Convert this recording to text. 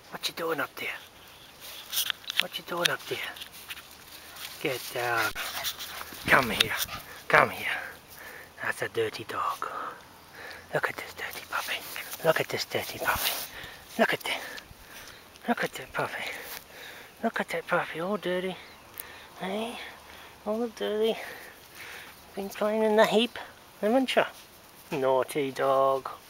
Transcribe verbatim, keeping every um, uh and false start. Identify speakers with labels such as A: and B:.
A: What you doing up there? What you doing up there? Get down. Come here. Come here. That's a dirty dog. Look at this dirty puppy. Look at this dirty puppy. Look at that. Look at that puppy. Look at that puppy, all dirty. Hey? All dirty. Been playing in the heap, haven't you? Naughty dog.